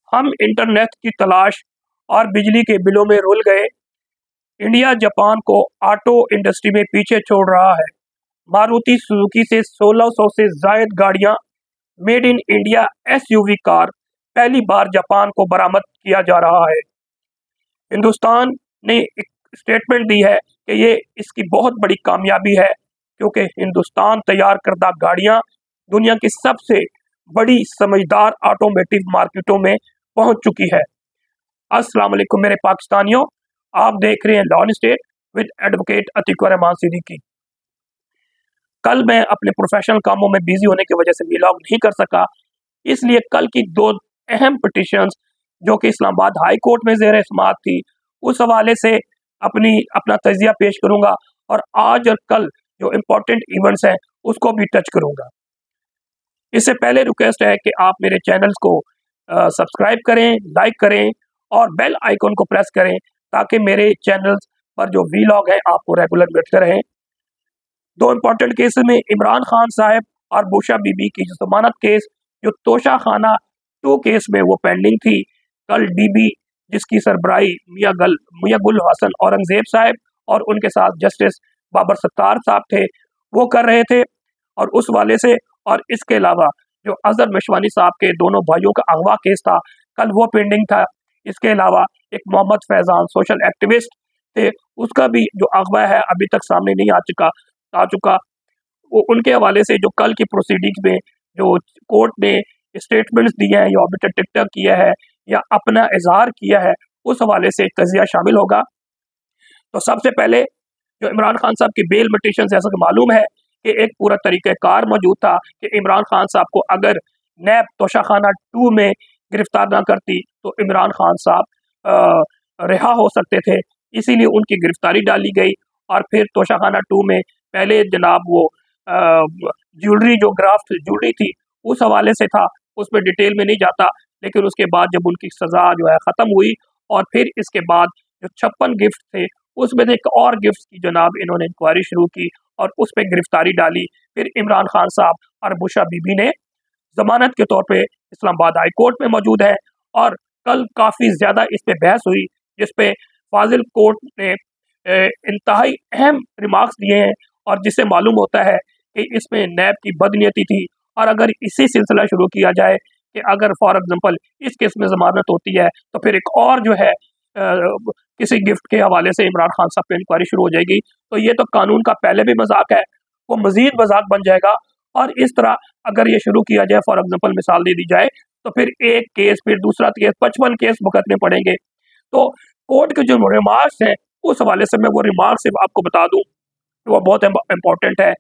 हम इंटरनेट की तलाश और बिजली के बिलों में रुल गए। इंडिया जापान को ऑटो इंडस्ट्री में पीछे छोड़ रहा है। मारुति सुजुकी से 1600 से जायद गाड़ियां made in India SUV car पहली बार जापान को बरामद किया जा रहा है। हिंदुस्तान ने एक स्टेटमेंट दी है कि ये इसकी बहुत बड़ी कामयाबी है, क्योंकि हिंदुस्तान तैयार करदा गाड़ियां दुनिया की सबसे बड़ी समझदार ऑटोमेटिव मार्केटों में पहुंच चुकी है। अस्सलाम वालेकुम मेरे पाकिस्तानियों, आप देख रहे हैं law state with advocate Atiq Rehman Siddiqui. कल मैं अपने प्रोफेशनल कामों में बिजी होने की वजह से व्लॉग नहीं कर सका, इसलिए कल की दो अहम पिटिशंस जो कि इस्लामाबाद हाई कोर्ट में ज़ेर समाअत थी, उस हवाले से अपना तजिया पेश करूंगा और आज और कल जो इम्पोर्टेंट इवेंट्स हैं उसको भी टच करूंगा। इससे पहले रिक्वेस्ट है कि आप मेरे चैनल्स को सब्सक्राइब करें, लाइक करें और बेल आइकन को प्रेस करें ताकि मेरे चैनल्स पर जो व्लॉग है आपको रेगुलर मिलते रहें। दो इम्पोर्टेंट केस में इमरान खान साहब और बुशा बीबी की जो जमानत केस जो तोशा खाना 2 केस में वो पेंडिंग थी, कल डीबी जिसकी सरबराही मियां गुल हसन औरंगजेब साहब और उनके साथ जस्टिस बाबर सत्तार साहब थे, वो कर रहे थे। और उस वाले से और इसके अलावा जो अजहर मिशवानी साहब के दोनों भाइयों का अगवा केस था, कल वो पेंडिंग था। इसके अलावा एक मोहम्मद फैजान सोशल एक्टिविस्ट थे, उसका भी जो अगवा है अभी तक सामने नहीं आ चुका। वो उनके हवाले से जो कल की प्रोसीडिंग्स में जो कोर्ट ने स्टेटमेंट्स दिए हैं या ऑबिटर टिकटॉक किया है या अपना इजहार किया है, उस हवाले से तजिया शामिल होगा। तो सबसे पहले जो इमरान खान साहब की बेल पिटीशन से ऐसा मालूम है कि एक पूरा तरीक़ाकार मौजूद था कि इमरान खान साहब को अगर नैब तोशाखाना 2 में गिरफ्तार ना करती तो इमरान खान साहब रिहा हो सकते थे, इसीलिए उनकी गिरफ्तारी डाली गई। और फिर तोशाखाना 2 में पहले जनाब वो ज्वेलरी जो ग्राफ्ट ज्वेलरी थी उस हवाले से था, उसमें डिटेल में नहीं जाता। लेकिन उसके बाद जब उनकी सज़ा जो है ख़त्म हुई और फिर इसके बाद जो 56 गिफ्ट थे उसमें से एक और गिफ्ट की जनाब इन्होंने इंक्वायरी शुरू की और उस पर गिरफ्तारी डाली। फिर इमरान खान साहब और बुशा बीबी ने जमानत के तौर पे इस्लामाबाद हाई कोर्ट में मौजूद है और कल काफ़ी ज़्यादा इस पे बहस हुई, जिस पे फाजिल कोर्ट ने इंतहाई अहम रिमार्क्स दिए हैं और जिससे मालूम होता है कि इसमें नैब की बदनीयती थी। और अगर इसी सिलसिला शुरू किया जाए कि अगर फॉर एग्जांपल इस केस में ज़मानत होती है तो फिर एक और जो है किसी गिफ्ट के हवाले से इमरान खान साहब पे इंक्वायरी शुरू हो जाएगी, तो ये तो कानून का पहले भी मजाक है, वो मजीद मजाक बन जाएगा। और इस तरह अगर ये शुरू किया जाए, फॉर एग्जांपल मिसाल दे दी जाए, तो फिर एक केस फिर दूसरा केस 55 केस भुगतने पड़ेंगे। तो कोर्ट के जो रिमार्क्स हैं उस हवाले से मैं वो रिमार्क्स आपको बता दूं, वो बहुत इम्पोर्टेंट है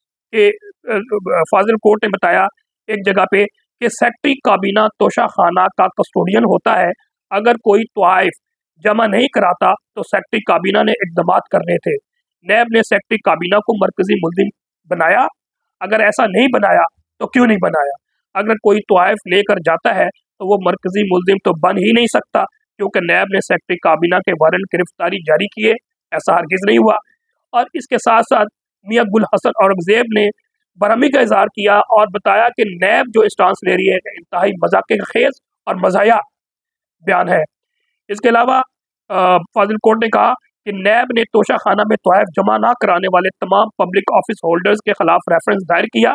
कि फाजिल कोर्ट ने बताया एक जगह पे कि सेक्रेटरी काबीना तोशा खाना का कस्टोडियन होता है। अगर कोई तोाइफ जमा नहीं कराता तो सेक्रेटरी काबीना ने इक़दामात करने थे। नैब ने सेक्रेटरी काबीना को मरकजी मुल्जिम बनाया, अगर ऐसा नहीं बनाया तो क्यों नहीं बनाया? अगर कोई तोाइफ लेकर जाता है तो वो मरकजी मुल्जिम तो बन ही नहीं सकता, क्योंकि नैब ने सेक्रेटरी काबीना के वारंट गिरफ्तारी जारी किए, ऐसा हरगिज़ नहीं हुआ। और इसके साथ साथ मियां गुल हसन औरंगजेब ने बरहमी का इजहार किया और बताया कि नैब जो स्टांस ले रही है इंतहाई मजाक खेज और मज़ाया बयान है। इसके अलावा फाजिल कोर्ट ने कहा कि नैब ने तोशा खाना में तोहफ जमा ना कराने वाले तमाम पब्लिक ऑफिस होल्डर्स के खिलाफ रेफरेंस दायर किया।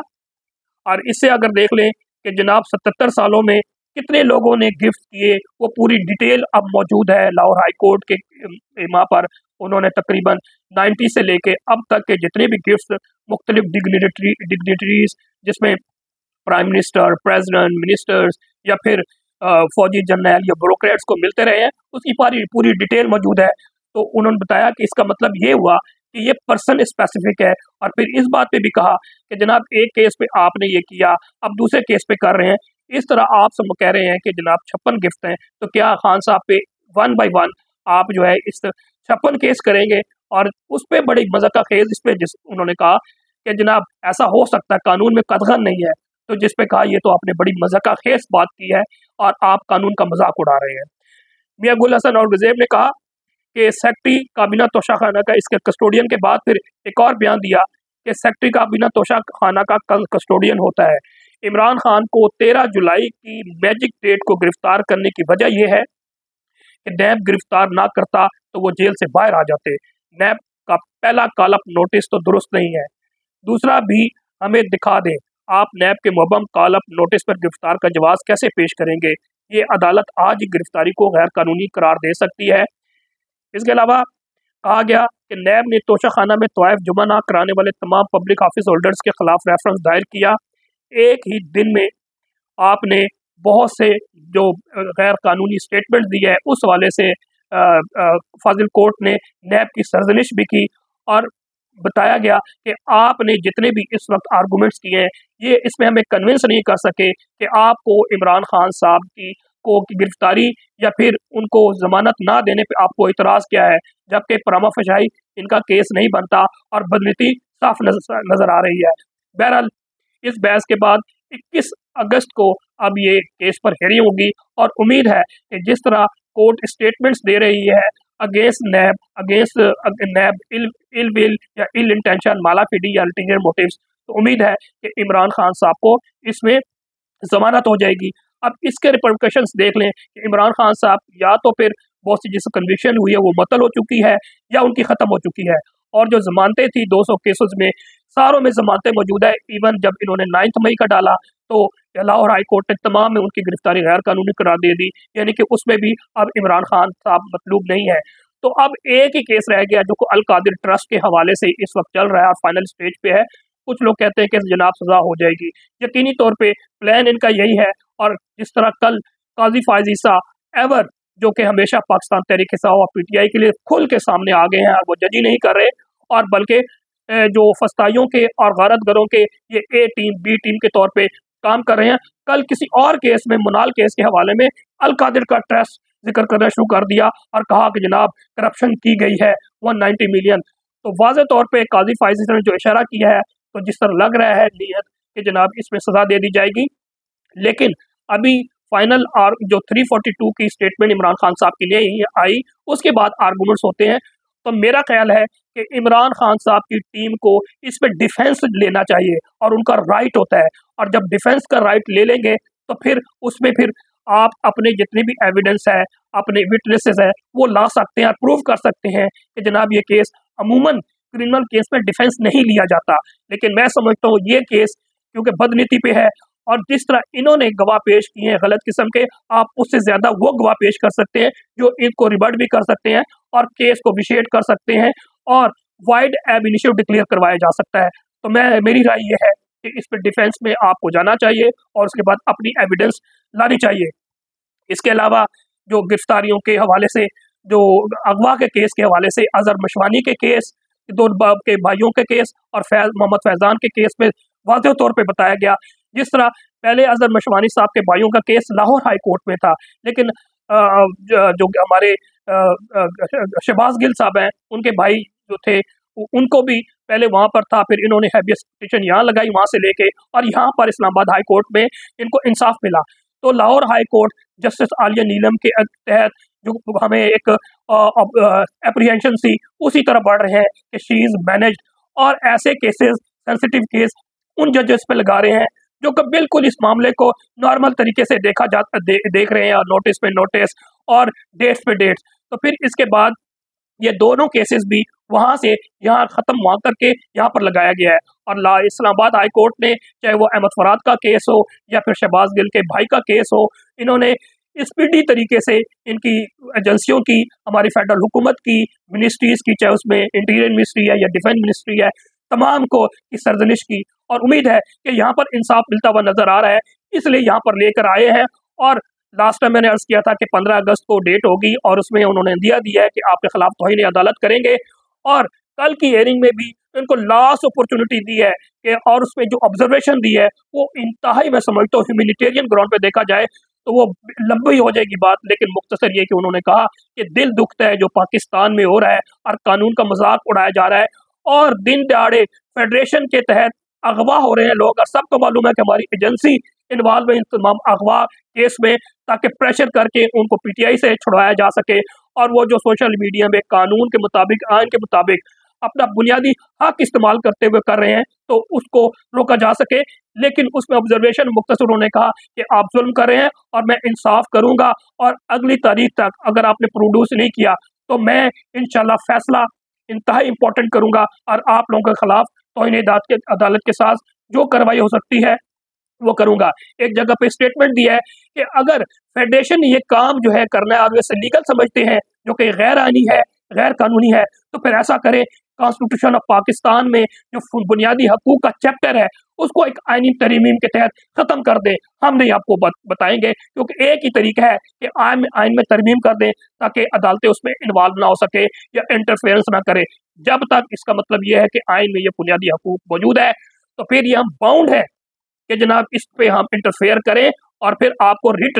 और इससे अगर देख लें कि जनाब 77 सालों में कितने लोगों ने गिफ्ट किए, वो पूरी डिटेल अब मौजूद है लाहौर हाई कोर्ट के वहाँ पर। उन्होंने तकरीबन 90 से लेके अब तक के जितने भी गिफ्ट मुख्तलिफ डिग्निटरीज जिसमें प्राइम मिनिस्टर, प्रेसिडेंट, मिनिस्टर्स या फिर फौजी जनरल या ब्यूरोक्रेट्स को मिलते रहे हैं, उसकी पूरी डिटेल मौजूद है। तो उन्होंने बताया कि इसका मतलब ये हुआ कि ये पर्सन स्पेसिफिक है। और फिर इस बात पे भी कहा कि जनाब एक केस पे आपने ये किया, अब दूसरे केस पे कर रहे हैं। इस तरह आप सब कह रहे हैं कि जनाब 56 गिफ्ट हैं, तो क्या खान साहब पे 1 बाय 1 आप जो है इस 56 केस करेंगे? और उस पर बड़ी मज़ाक़ खेज़ इस पे जिस उन्होंने कहा कि जनाब ऐसा हो सकता है, कानून में कतगन नहीं है। तो जिस पे कहा ये तो आपने बड़ी मज़ाक़ खेज़ बात की है और आप कानून का मजाक उड़ा रहे हैं। मियां गुल हसन औरंगजेब ने कहा कि सेक्रेटरी काबीना तोशा खाना का इसके कस्टोडियन के बाद फिर एक और बयान दिया कि सेक्रेटरी काबीना तोशा खाना का कस्टोडियन होता है। इमरान खान को 13 जुलाई की मैजिक डेट को गिरफ्तार करने की वजह यह है कि नैब गिरफ्तार ना करता तो वो जेल से बाहर आ जाते। नैब का पहला कॉल अप नोटिस तो दुरुस्त नहीं है। दूसरा भी हमें दिखा दें, आप नैब के मुबम कॉल अप नोटिस पर गिरफ्तार का जवाब कैसे पेश करेंगे? ये अदालत आज ही गिरफ्तारी को गैर कानूनी करार दे सकती है। इसके अलावा कहा गया कि नैब ने तोशाखाना में तवाइफ जुमा ना कराने वाले तमाम पब्लिक ऑफिस होल्डर्स के खिलाफ रेफरेंस दायर किया। एक ही दिन में आपने बहुत से जो गैर कानूनी स्टेटमेंट दिए है उस हवाले से फाजिल कोर्ट ने नैब की सरजनिश भी की और बताया गया कि आपने जितने भी इस वक्त आर्गूमेंट्स किए हैं ये इसमें हमें कन्विंस नहीं कर सके कि आपको इमरान खान साहब की गिरफ्तारी या फिर उनको जमानत ना देने पे आपको इतराज़ क्या है, जबकि परामा फशाई इनका केस नहीं बनता और बदनीति साफ नजर आ रही है। बहरहाल इस बहस के बाद 21 अगस्त को अब ये केस पर हेयरिंग होगी और उम्मीद है कि जिस तरह कोर्ट स्टेटमेंट्स दे रही है अगेंस्ट नैब इल विल या इल इंटेंशन मालाफिडी या अल्टीरियर मोटिव्स, तो उम्मीद है कि इमरान खान साहब को इसमें जमानत हो जाएगी। अब इसके रिपरकशंस देख लें कि इमरान खान साहब या तो फिर बहुत सी जिस कन्विक्शन हुई है वो मुअत्तल हो चुकी है या उनकी ख़त्म हो चुकी है, और जो जमानतें थी 200 केसेस में सारों में जमानतें मौजूद है। इवन जब इन्होंने 9 मई का डाला तो लाहौर हाई कोर्ट ने तमाम में उनकी गिरफ्तारी गैर कानूनी करार दे दी, यानी कि उसमें भी अब इमरान खान साहब मतलूब नहीं है। तो अब एक ही केस रह गया जो अल कादिर ट्रस्ट के हवाले से इस वक्त चल रहा है और फाइनल स्टेज पे है। कुछ लोग कहते हैं कि जनाब सजा हो जाएगी, यकीनी तौर पे प्लान इनका यही है। और जिस तरह कल काजी फायज ईसा एवर जो कि हमेशा पाकिस्तान तहरीक इंसाफ और पीटीआई के लिए खुल के सामने आ गए हैं, वो जज ही नहीं कर रहे और बल्कि जो फस्ताइयों के और गारतगरों के ये ए टीम बी टीम के तौर पे काम कर रहे हैं। कल किसी और केस में मुनाल केस के हवाले में अल कादिर का ट्रस्ट जिक्र करना शुरू कर दिया और कहा कि जनाब करप्शन की गई है 190 मिलियन। तो वाज़े तौर पे काजी फायज ने जो इशारा किया है, तो जिस तरह लग रहा है नीयत कि जनाब इसमें सजा दे दी जाएगी। लेकिन अभी फाइनल और जो 342 की स्टेटमेंट इमरान खान साहब के लिए ही आई, उसके बाद आर्गूमेंट्स होते हैं। तो मेरा ख्याल है कि इमरान खान साहब की टीम को इस पे डिफेंस लेना चाहिए और उनका राइट होता है, और जब डिफेंस का राइट ले लेंगे तो फिर उसमें फिर आप अपने जितने भी एविडेंस है, अपने विटनेसेस है, वो ला सकते हैं और प्रूव कर सकते हैं कि जनाब ये केस अमूमन क्रिमिनल केस में डिफेंस नहीं लिया जाता। लेकिन मैं समझता हूँ ये केस क्योंकि बदनीति पे है और जिस तरह इन्होंने गवाह पेश किए हैं गलत किस्म के, आप उससे ज्यादा वो गवाह पेश कर सकते हैं जो इनको रिबर्ट भी कर सकते हैं और केस को विशेट कर सकते हैं और वाइड एब इनिशियो डिक्लेयर करवाया जा सकता है। तो मेरी राय ये है कि इस पर डिफेंस में आपको जाना चाहिए और उसके बाद अपनी एविडेंस लानी चाहिए। इसके अलावा जो गिरफ्तारियों के हवाले से, जो अगवा के केस के हवाले से, अजहर मशवानी के केस, दो बाप के भाइयों के केस और मोहम्मद फैजान के केस में वाज़ेह तौर पे बताया गया। जिस तरह पहले अजहर मशवानी साहब के भाइयों का केस लाहौर हाई कोर्ट में था, लेकिन जो हमारे शहबाज गिल साहब हैं उनके भाई जो थे उनको भी पहले वहाँ पर था, फिर इन्होंने हैबियस पिटीशन यहाँ लगाई वहाँ से लेके, और यहाँ पर इस्लामाबाद हाई कोर्ट में इनको इंसाफ मिला। तो Lahore high court justice Aliya Neelam के तहत जो हमें एक एप्रीहेंशन सी उसी तरह बढ़ रहे हैं कि शी इज मैनेज्ड, और ऐसे केसेस सेंसिटिव केस उन जजेस पे लगा रहे हैं जो कि बिल्कुल इस मामले को नॉर्मल तरीके से देख रहे हैं और नोटिस पे नोटिस और डेट्स पे डेट्स। तो फिर इसके बाद ये दोनों केसेस भी वहां से यहाँ खत्म वहां करके यहाँ पर लगाया गया है। और इस्लामाबाद हाई कोर्ट ने, चाहे वो अहमद फराद का केस हो या फिर शहबाज गिल के भाई का केस हो, इन्होंने स्पीडी तरीके से इनकी एजेंसियों की, हमारी फेडरल हुकूमत की, मिनिस्ट्रीज की, चाहे उसमें इंटीरियर मिनिस्ट्री है या डिफेंस मिनिस्ट्री है, तमाम को इस सरजनिश की। और उम्मीद है कि यहाँ पर इंसाफ मिलता हुआ नजर आ रहा है, इसलिए यहाँ पर लेकर आए हैं। और लास्ट टाइम मैंने अर्ज किया था कि 15 अगस्त को डेट होगी और उसमें उन्होंने दिया है कि आपके खिलाफ तौहीन अदालत करेंगे, और कल की हेयरिंग में भी उनको लास्ट अपॉर्चुनिटी दी है कि, और उसमें जो ऑब्जर्वेशन दी है वो इंतहाई, मैं समझता हूँ ह्यूमैनिटेरियन ग्राउंड पे देखा जाए तो वो लंबी हो जाएगी बात, लेकिन मुख्तसर ये कि उन्होंने कहा कि दिल दुखता है जो पाकिस्तान में हो रहा है और कानून का मजाक उड़ाया जा रहा है और दिन दहाड़े फेडरेशन के तहत अगवा हो रहे हैं लोग, और सबको मालूम है कि हमारी एजेंसी इन्वॉल्व है इन तमाम अगवा केस में, ताकि प्रेशर करके उनको पीटीआई से छुड़वाया जा सके और वो जो सोशल मीडिया में कानून के मुताबिक, आइन के मुताबिक अपना बुनियादी हक इस्तेमाल करते हुए कर रहे हैं तो उसको रोका जा सके। लेकिन उसमें ऑब्जर्वेशन मुख्तसर उन्होंने कहा कि आप जुल्म कर रहे हैं और मैं इंसाफ करूंगा और अगली तारीख तक अगर आपने प्रोड्यूस नहीं किया तो मैं इंशाल्लाह फैसला इंतहाई इंपॉर्टेंट करूंगा और आप लोगों के खिलाफ तौहीन अदालत के साथ जो कार्रवाई हो सकती है वो करूंगा। एक जगह पे स्टेटमेंट दिया है कि अगर फेडरेशन ये काम जो है करना है और वैसे लीगल समझते हैं जो कि गैर आईनी है, गैर कानूनी है, तो फिर ऐसा करें, कॉन्स्टिट्यूशन ऑफ पाकिस्तान में जो बुनियादी हकूक का चैप्टर है उसको एक आईनी तरमीम के तहत खत्म कर दें। हम नहीं आपको बताएंगे क्योंकि एक ही तरीका है कि आइन में तरमीम कर दें ताकि अदालतें उसमें इन्वॉल्व ना हो सके या इंटरफेरेंस ना करे। जब तक इसका मतलब यह है कि आइन में ये बुनियादी हकूक मौजूद है तो फिर ये हम बाउंड है कि जनाब इस पे हम इंटरफेयर करें और फिर आपको रिट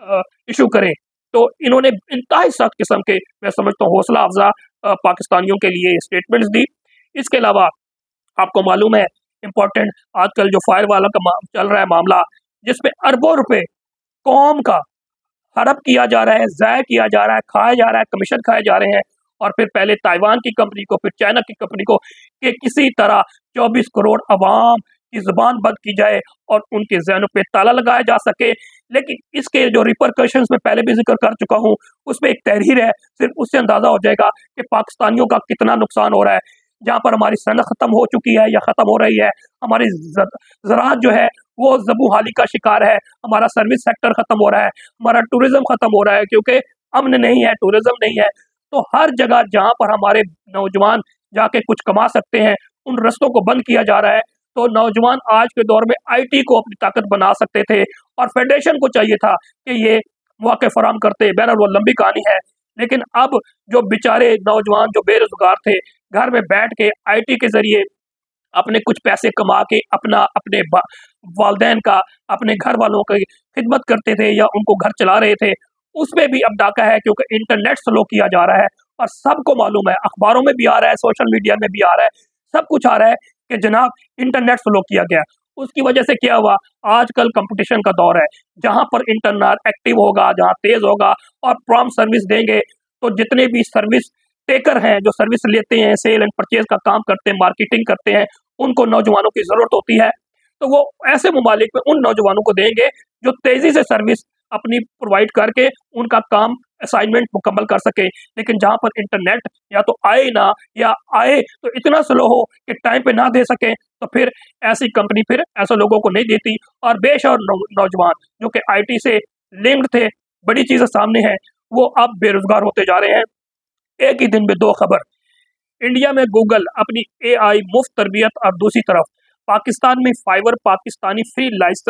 इशू करें। तो इन्होंने इंतहाई सख्त किस्म के, मैं समझता हूँ, हौसला अफजा पाकिस्तानियों के लिए स्टेटमेंट्स दी। इसके अलावा आपको मालूम है इम्पोर्टेंट आजकल जो फायर वाला का चल रहा है मामला, जिसमें अरबों रुपए कौम का हड़प किया जा रहा है, ज़ाया किया जा रहा है, खाया जा रहा है, कमीशन खाए जा रहे हैं और फिर पहले ताइवान की कंपनी को फिर चाइना की कंपनी को कि किसी तरह 24 करोड़ अवाम की ज़ुबान बंद की जाए और उनके ज़हनों पे ताला लगाया जा सके। लेकिन इसके जो रिपरकशंस में पहले भी जिक्र कर चुका हूँ उसमें एक तहरीर है, सिर्फ उससे अंदाज़ा हो जाएगा कि पाकिस्तानियों का कितना नुकसान हो रहा है। जहाँ पर हमारी सनत ख़त्म हो चुकी है या ख़त्म हो रही है, हमारी ज़राअत जो है वो ज़बू हाली का शिकार है, हमारा सर्विस सेक्टर ख़त्म हो रहा है, हमारा टूरिज़्म ख़त्म हो रहा है क्योंकि अमन नहीं है, टूरिज़्म नहीं है। तो हर जगह जहाँ पर हमारे नौजवान जाके कुछ कमा सकते हैं उन रस्तों को बंद किया जा रहा है। तो नौजवान आज के दौर में आईटी को अपनी ताकत बना सकते थे और फेडरेशन को चाहिए था कि ये मौके फराहम करते। बहरहाल वो लंबी कहानी है, लेकिन अब जो बेचारे नौजवान जो बेरोजगार थे घर में बैठ के आईटी के जरिए अपने कुछ पैसे कमा के अपना अपने वालदैन का, अपने घर वालों की खिदमत करते थे या उनको घर चला रहे थे, उसमें भी अब डाका है क्योंकि इंटरनेट स्लो किया जा रहा है और सबको मालूम है, अखबारों में भी आ रहा है, सोशल मीडिया में भी आ रहा है, सब कुछ आ रहा है कि जनाब इंटरनेट स्लो किया गया। उसकी वजह से क्या हुआ, आजकल कंपटीशन का दौर है, जहां पर इंटरनेट एक्टिव होगा, जहां तेज होगा और प्रॉम्प्ट सर्विस देंगे तो जितने भी सर्विस टेकर हैं, जो सर्विस लेते हैं, सेल एंड परचेज का काम करते हैं, मार्केटिंग करते हैं, उनको नौजवानों की जरूरत होती है। तो वो ऐसे ममालिक में उन नौजवानों को देंगे जो तेजी से सर्विस अपनी प्रोवाइड करके उनका काम असाइनमेंट मुकम्मल कर सके। लेकिन जहाँ पर इंटरनेट या तो आए ना या आए तो इतना स्लो हो कि टाइम पे ना दे सके, तो फिर ऐसी कंपनी फिर ऐसे लोगों को नहीं देती और बेशर नौजवान जो कि आईटी से लिंक्ड थे, बड़ी चीज़ें सामने हैं, वो अब बेरोजगार होते जा रहे हैं। एक ही दिन में दो खबर, इंडिया में गूगल अपनी एआई मुफ्त तरबियत और दूसरी तरफ पाकिस्तान में फाइवर पाकिस्तानी फ्री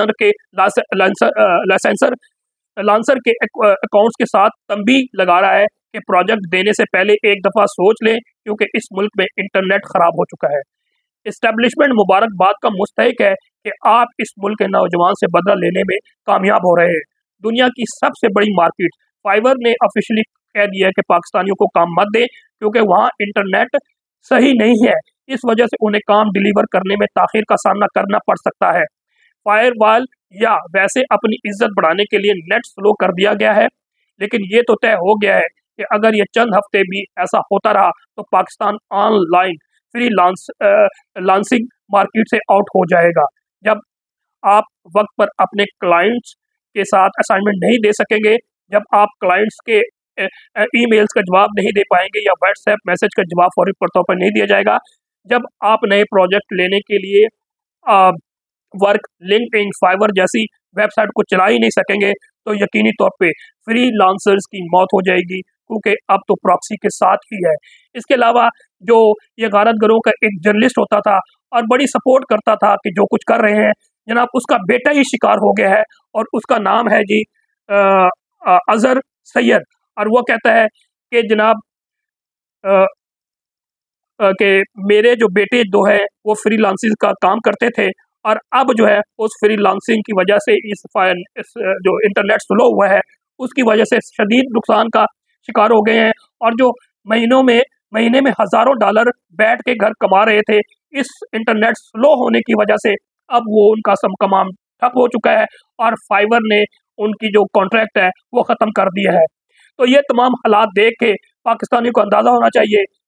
लाइसेंसर के अकाउंट्स के साथ तंबीह लगा रहा है कि प्रोजेक्ट देने से पहले एक दफ़ा सोच लें क्योंकि इस मुल्क में इंटरनेट ख़राब हो चुका है। इस्टेब्लिशमेंट मुबारकबाद का मुस्तहिक है कि आप इस मुल्क के नौजवान से बदला लेने में कामयाब हो रहे हैं। दुनिया की सबसे बड़ी मार्केट फाइवर ने ऑफिशियली कह दिया है कि पाकिस्तानियों को काम मत दें क्योंकि वहाँ इंटरनेट सही नहीं है, इस वजह से उन्हें काम डिलीवर करने में ताख़ीर का सामना करना पड़ सकता है। फायरवॉल या वैसे अपनी इज्जत बढ़ाने के लिए नेट स्लो कर दिया गया है, लेकिन ये तो तय हो गया है कि अगर ये चंद हफ्ते भी ऐसा होता रहा तो Pakistan online freelancing market से आउट हो जाएगा। जब आप वक्त पर अपने क्लाइंट्स के साथ असाइनमेंट नहीं दे सकेंगे, जब आप क्लाइंट्स के ईमेल्स का जवाब नहीं दे पाएंगे या व्हाट्सएप मैसेज का जवाब फौरी तौर पर नहीं दिया जाएगा, जब आप नए प्रोजेक्ट लेने के लिए वर्क लिंक्डइन, फाइवर जैसी वेबसाइट को चला ही नहीं सकेंगे, तो यकीनी तौर पे फ्री लांसर्स की मौत हो जाएगी क्योंकि अब तो प्रॉक्सी के साथ ही है। इसके अलावा जो ये गारतगरों का एक जर्नलिस्ट होता था और बड़ी सपोर्ट करता था कि जो कुछ कर रहे हैं जनाब, उसका बेटा ही शिकार हो गया है और उसका नाम है जी अजहर सैयद, और वो कहता है कि जनाब कि मेरे जो बेटे जो है वो फ्री लांसिंग का काम करते थे और अब जो है उस फ्री लांसिंग की वजह से इस जो इंटरनेट स्लो हुआ है उसकी वजह से शदीद नुकसान का शिकार हो गए हैं और जो महीने में हज़ारों डॉलर बैठ के घर कमा रहे थे, इस इंटरनेट स्लो होने की वजह से अब वो उनका सब कमाम ठप हो चुका है और फाइवर ने उनकी जो कॉन्ट्रैक्ट है वो ख़त्म कर दिया है। तो ये तमाम हालात देख के पाकिस्तानी को अंदाज़ा होना चाहिए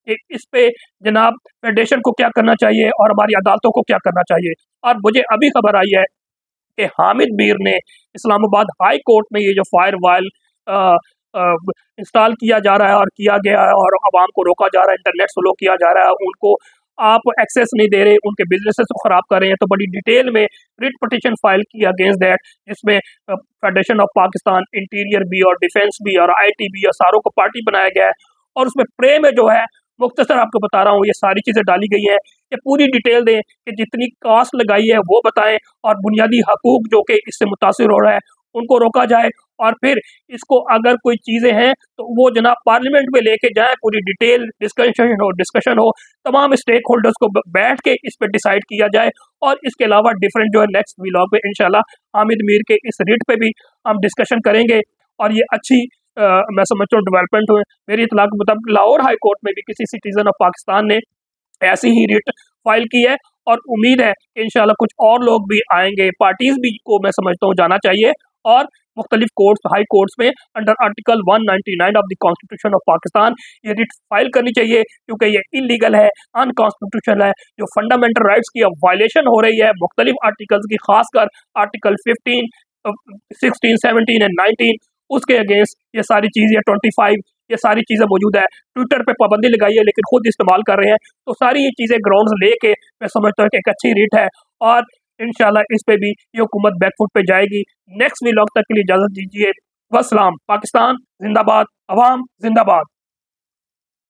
इस पे जनाब फेडरेशन को क्या करना चाहिए और हमारी अदालतों को क्या करना चाहिए। और मुझे अभी खबर आई है कि हामिद मीर ने इस्लामाबाद हाई कोर्ट में ये जो फायर वायल इंस्टॉल किया जा रहा है और किया गया है और आवाम को रोका जा रहा है, इंटरनेट स्लो किया जा रहा है, उनको आप एक्सेस नहीं दे रहे, उनके बिजनेसेस को ख़राब कर रहे हैं, तो बड़ी डिटेल में रिट पिटीशन फाइल की अगेंस्ट दैट, जिसमें फेडरेशन ऑफ पाकिस्तान, इंटीरियर भी और डिफेंस भी और आईटी भी और सारों को पार्टी बनाया गया है। और उसमें प्रे में जो है मुख्तसर आपको बता रहा हूँ, ये सारी चीज़ें डाली गई हैं कि पूरी डिटेल दें कि जितनी कास्ट लगाई है वो बताएं और बुनियादी हकूक जो कि इससे मुतासिर हो रहा है उनको रोका जाए। और फिर इसको अगर कोई चीज़ें हैं तो वो जनाब पार्लियामेंट में लेके जाएं, पूरी डिटेल डिस्कशन हो, तमाम स्टेक होल्डर्स को बैठ के इस पर डिसाइड किया जाए। और इसके अलावा डिफरेंट जो है नेक्स्ट व्लॉग में इंशाल्लाह हामिद मीर के इस रिट पे भी हम डिस्कशन करेंगे। और ये अच्छी मैं समझता हूँ डेवलपमेंट हुए। मेरी इतला के मुताबिक लाहौर हाई कोर्ट में भी किसी सिटीजन ऑफ पाकिस्तान ने ऐसी ही रिट फाइल की है और उम्मीद है कि इंशाल्लाह कुछ और लोग भी आएंगे, पार्टीज भी को मैं समझता हूँ जाना चाहिए और मुख्तलिफ कोर्ट्स हाई कोर्ट्स में under article 199 of the constitution of Pakistan ये रिट फाइल करनी चाहिए, क्योंकि ये इलीगल है, अनकॉन्स्टिट्यूशनल है, जो फंडामेंटल राइट्स की वायलेशन हो रही है मुख्तलिफ आर्टिकल्स की, खासकर आर्टिकल 15, 16, 17 एंड 19, उसके अगेंस्ट ये सारी चीज़ें 25 ये सारी चीज़ें मौजूद है। ट्विटर पे पाबंदी लगाई है लेकिन खुद इस्तेमाल कर रहे हैं, तो सारी ये चीज़ें ग्राउंड्स लेके मैं समझता हूँ कि एक अच्छी रीट है और इंशाल्लाह इस पे भी ये हुकूमत बैकफुट पे जाएगी। नेक्स्ट व्लॉग तक के लिए इजाज़त दीजिए। वस्सलाम। पाकिस्तान जिंदाबाद, अवाम जिंदाबाद।